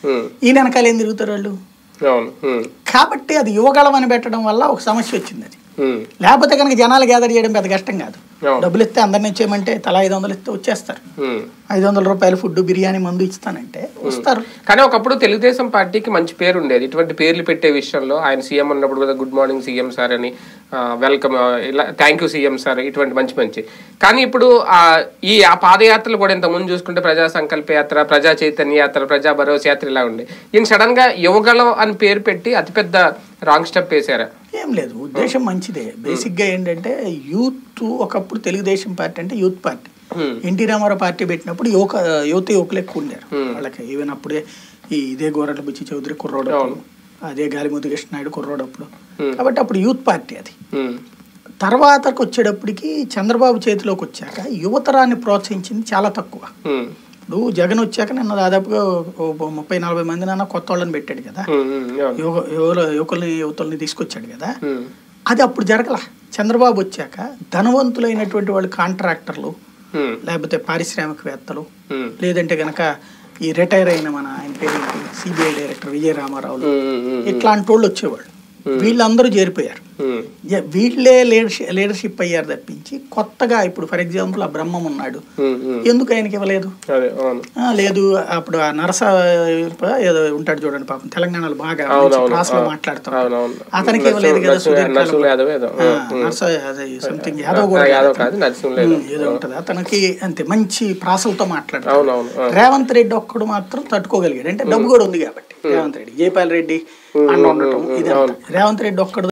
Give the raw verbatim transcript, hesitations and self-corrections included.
ఈయన వెనకాల ఏం తిరుగుతారు వాళ్ళు. కాబట్టి అది యువగళం అని పెట్టడం వల్ల ఒక సమస్య వచ్చింది. అది లేకపోతే కనుక జనాలు గ్యాదర్ చేయడం పెద్ద కష్టం కాదు. డబ్బులు ఇస్తే అందరిని ఇచ్చేయమంటే తలా ఐదు వందలు ఇస్తే వచ్చేస్తారు. ఐదు వందల రూపాయలు ఫుడ్ బిర్యానీ మందు ఇస్తానంటే వస్తారు. కానీ ఒకప్పుడు తెలుగుదేశం పార్టీకి మంచి పేరు ఉండేది ఇటువంటి పేర్లు పెట్టే విషయంలో. ఆయన సీఎం ఉన్నప్పుడు కూడా గుడ్ మార్నింగ్ సీఎం సార్ అని, వెల్కమ్, ఇలా థ్యాంక్ యూ సీఎం సార్, ఇటువంటి మంచి మంచి. కానీ ఇప్పుడు ఈ ఆ పాదయాత్రలు కూడా ఇంత ముందు చూసుకుంటే ప్రజా సంకల్ప యాత్ర, ప్రజా చైతన్య యాత్ర, ప్రజా భరోసా యాత్ర ఇలా ఉండే. ఈయన సడన్ గా యువగళం అని పేరు పెట్టి అతిపెద్ద రాంగ్ స్టెప్ వేసారా? ఏం లేదు, ఉద్దేశం మంచిదే. బేసిక్ గా ఏంటంటే యూత్, ఒకప్పుడు తెలుగుదేశం పార్టీ అంటే youth party. NT Rama Rao party పెట్టినప్పుడు యువక యువత యువకులు ఎక్కువ ఉండారు వాళ్ళకి. ఈవెన్ అప్పుడే ఈ ఇదే గోరట్ల బుచ్చి చౌదరి కుర్రోడప్పుడు, అదే గాలిమూతి కృష్ణనాయుడు కుర్రోడప్పుడు. కాబట్టి అప్పుడు యూత్ పార్టీ అది. తర్వాతకు వచ్చేటప్పటికి చంద్రబాబు చేతిలోకి వచ్చాక యువతరాన్ని ప్రోత్సహించింది చాలా తక్కువ. ఇప్పుడు జగన్ వచ్చాక నిన్న దాదాపుగా ముప్పై నలభై మంది నాన్న కొత్త వాళ్ళని పెట్టాడు కదా, యువ యువకుల్ని యువతుల్ని తీసుకొచ్చాడు కదా. అది అప్పుడు జరగల. చంద్రబాబు వచ్చాక ధనవంతులైనటువంటి వాళ్ళు కాంట్రాక్టర్లు, లేకపోతే పారిశ్రామికవేత్తలు, లేదంటే గనక ఈ రిటైర్ అయిన మన ఆయన పేరు సిబిఐ డైరెక్టర్ విజయ రామారావులు, ఇట్లాంటి వాళ్ళు వచ్చేవాళ్ళు. వీళ్ళందరూ చేరిపోయారు. వీళ్ళే లీడర్షిప్ లీడర్షిప్ అయ్యారు తప్పించి కొత్తగా ఇప్పుడు ఫర్ ఎగ్జాంపుల్ ఆ బ్రహ్మం ఉన్నాడు, ఎందుకు ఆయనకి ఇవ్వలేదు? లేదు అప్పుడు ఆ నరస ఏదో ఉంటాడు చూడండి, పాపం తెలంగాణలో బాగా క్లాస్ లో మాట్లాడతాం, అతనికి ఇవ్వలేదు కదా. నరస సంథింగ్ యాదవ్ కూడా ఏదో ఉంటది, అతనికి అంతే మంచి ప్రాసలతో మాట్లాడతాడు. రేవంత్ రెడ్డి ఒక్కడు మాత్రం తట్టుకోగలిగాడు, అంటే డబ్బు కూడా ఉంది కాబట్టి. రేవంత్ రెడ్డి, జైపాల్ రెడ్డి అండ ఉండటం, ఇది రేవంత్ రెడ్డి ఒక్కడు